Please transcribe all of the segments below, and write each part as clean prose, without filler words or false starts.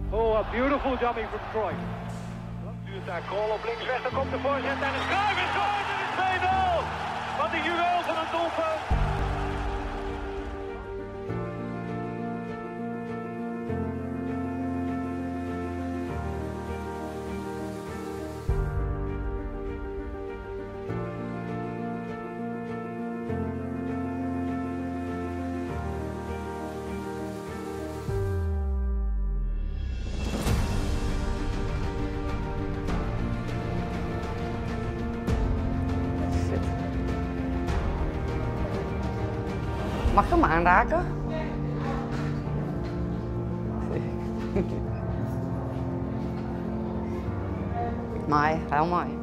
Oh, a beautiful dummy from Cruijff. Stuurt daar Krol op links weg, dan komt de voorzet en de Cruijff is goed en het is 2-0. Wat een juweel van een doelpunt. Mag ik hem aanraken? Mooi, heel mooi.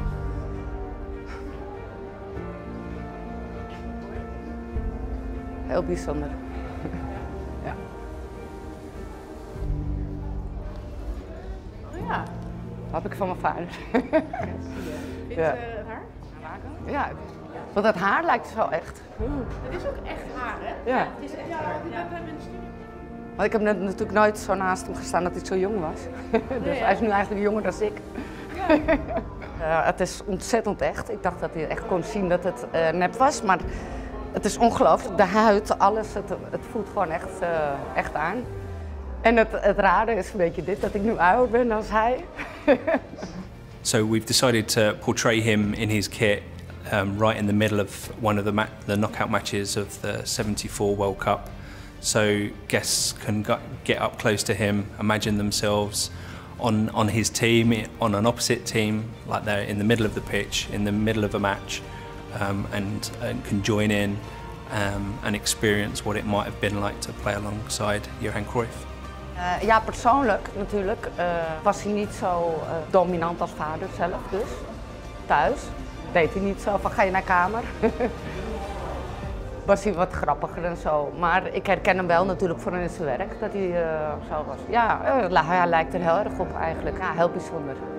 Heel bijzonder. Ja. Oh ja. Dat heb ik van mijn vader. Vind je het haar? Aanraken? Ja, want dat haar lijkt zo echt. Het is ook echt haar, hè? Ja. Het is echt haar. Ja. Want ik heb natuurlijk nooit zo naast hem gestaan dat hij zo jong was. Dus hij is nu eigenlijk jonger dan ik. Ja. Het is ontzettend echt. Ik dacht dat hij echt kon zien dat het nep was, maar het is ongelooflijk. De huid, alles, het voelt gewoon echt aan. En het rare is een beetje dit, dat ik nu ouder ben dan hij. So we've decided to portray him in his kit right in the middle of one of the knockout matches of the '74 World Cup. So guests can get up close to him, imagine themselves on his team, on an opposite team, like they're in the middle of the pitch, in the middle of a match, and can join in and experience what it might have been like to play alongside Johan Cruijff. Ja, persoonlijk natuurlijk was hij niet zo dominant als vader zelf dus. Thuis deed hij niet zo van ga je naar kamer. Was hij wat grappiger en zo. Maar ik herken hem wel natuurlijk voor in zijn werk dat hij zo was. Ja, hij lijkt er heel erg op eigenlijk. Ja, heel bijzonder.